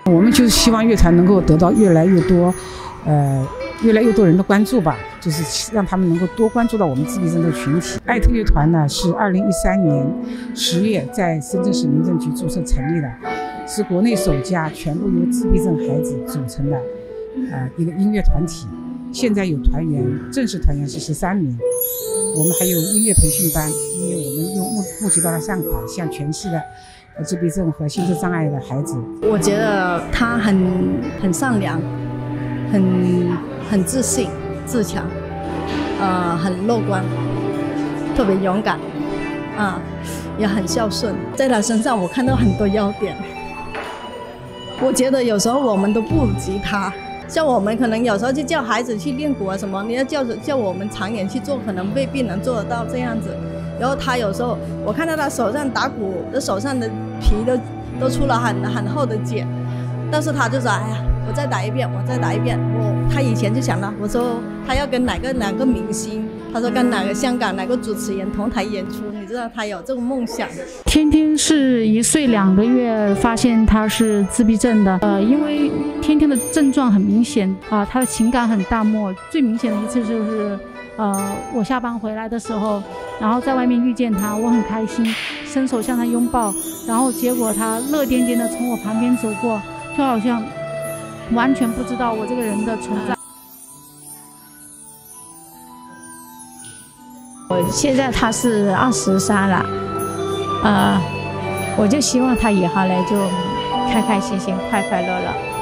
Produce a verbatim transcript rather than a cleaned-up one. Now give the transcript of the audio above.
我们就是希望乐团能够得到越来越多，呃，越来越多人的关注吧，就是让他们能够多关注到我们自闭症的群体。艾特乐团呢是二零一三年十月在深圳市民政局注册成立的，是国内首家全部由自闭症孩子组成的呃一个音乐团体。现在有团员，正式团员是十三名。我们还有音乐培训班，因为我们用募募集到了善款，向全市的自闭症和心智障碍的孩子。 我觉得他很很善良，很很自信、自强，呃，很乐观，特别勇敢，啊，也很孝顺。在他身上我看到很多优点。我觉得有时候我们都不及他。像我们可能有时候就叫孩子去练鼓啊什么，你要叫叫我们长远去做，可能未必能做得到这样子。然后他有时候，我看到他手上打鼓，这手上的皮都都出了很很厚的茧，但是他就说：“哎呀，我再打一遍，我再打一遍。”我他以前就想了，我说他要跟哪个哪个明星，他说跟哪个香港哪个主持人同台演出，你知道他有这个梦想。 天天是一岁两个月发现他是自闭症的，呃，因为天天的症状很明显啊、呃，他的情感很淡漠。最明显的一次就是，呃，我下班回来的时候，然后在外面遇见他，我很开心，伸手向他拥抱，然后结果他乐颠颠的从我旁边走过，就好像完全不知道我这个人的存在。 我现在他是二十三了，呃，我就希望他以后呢就开开心心、快快乐乐。